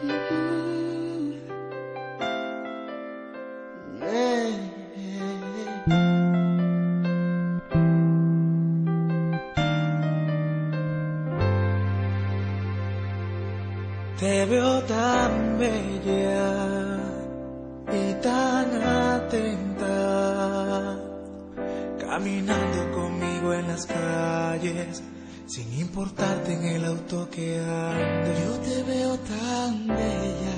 Te veo tan bella y tan atenta, caminando conmigo en las calles, sin importarte en el auto que ande. Yo te veo tan bella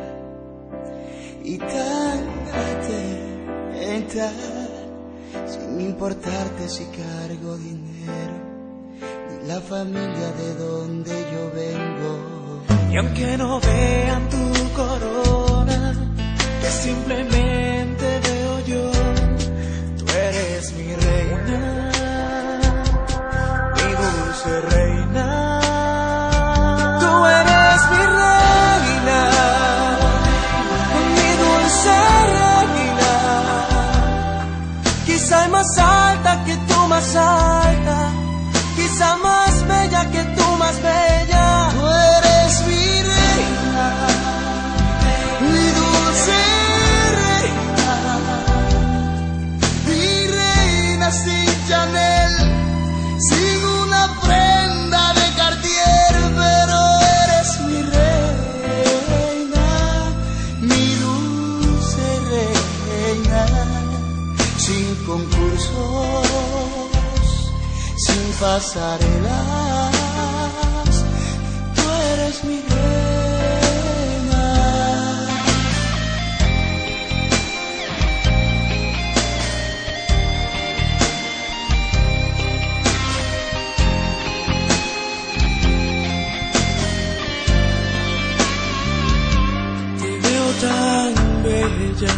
y tan atenta, sin importarte si cargo dinero, ni la familia de donde yo vengo. Y aunque no vean tu corona, que simplemente veo yo, tú eres mi reina, mi dulce reina. Tú eres mi reina, mi dulce reina. Quizá más alta que tú, más alta, quizá más bella que tú, más bella. Tú eres mi reina, mi dulce reina, mi reina sin Chanel, sin una prenda de Cartier, pero eres mi reina, mi dulce reina, sin concursos, sin pasarelas, tú eres mi reina. Te veo tan bella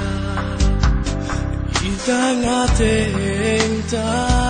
y tan atenta,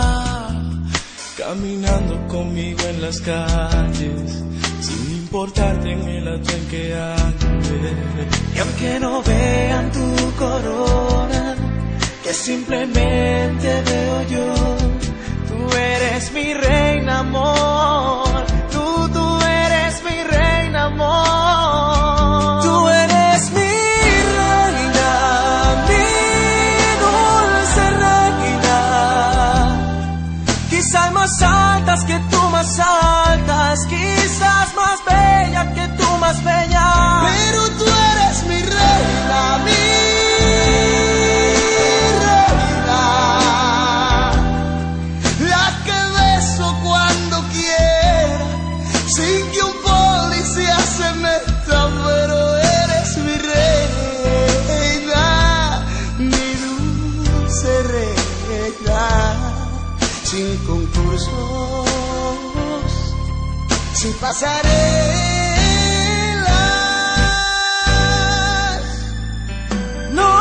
caminando conmigo en las calles, sin importarte en el auto en que ande. Y aunque no vean tu corona, que simplemente veo yo, tú eres mi reina, amor. Tú eres mi reina, amor. Tú eres mi reina, mi dulce reina. Quizás más altas que tú, más altas, quizás más bella que tú, más bella. Pero tú eres mi reina, mi reina, la que beso cuando quiera, sin que un policía se meta. Pero eres mi reina, mi dulce reina, sin concursos, sin pasarelas. No.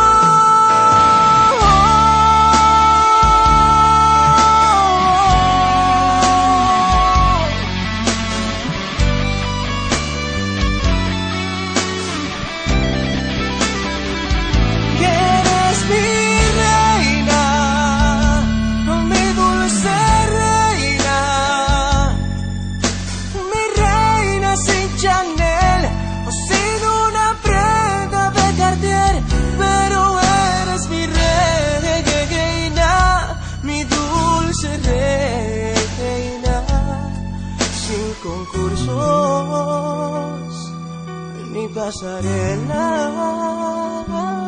Que eres mi reina, mi dulce reina, mi reina sin Chanel o sin una prenda de Cartier, pero eres mi reina, mi dulce reina, sin concursos ni pasarela.